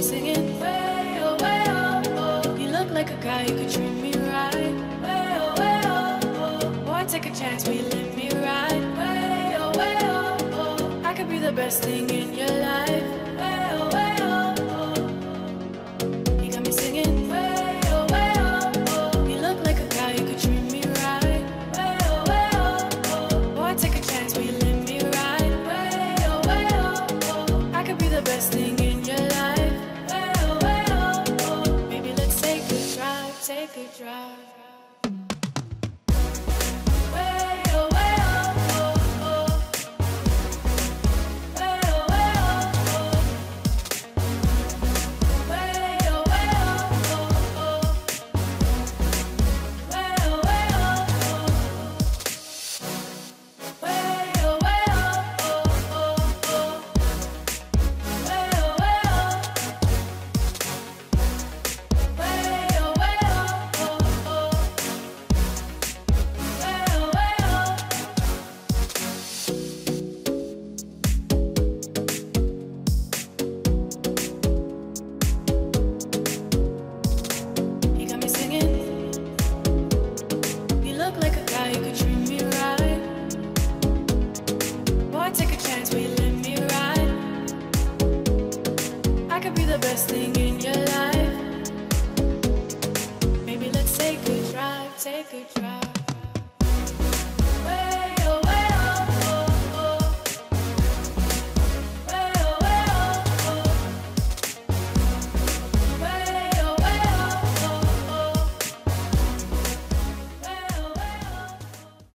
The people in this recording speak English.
singing way oh, oh. You look like a guy who could treat me right. Way oh, oh. Boy, take a chance, will you let me ride? Way oh, oh. I could be the best thing in your life.